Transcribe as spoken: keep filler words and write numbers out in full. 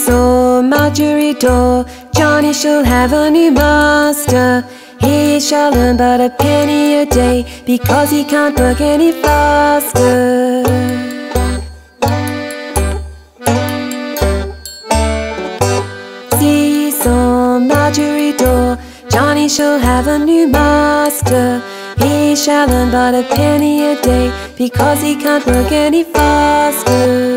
saw Marjorie Daw, Johnny shall have a new master. He shall earn but a penny a day, because he can't work any faster. Seesaw Marjorie Daw, Johnny shall have a new master. He shall earn but a penny a day, because he can't work any faster.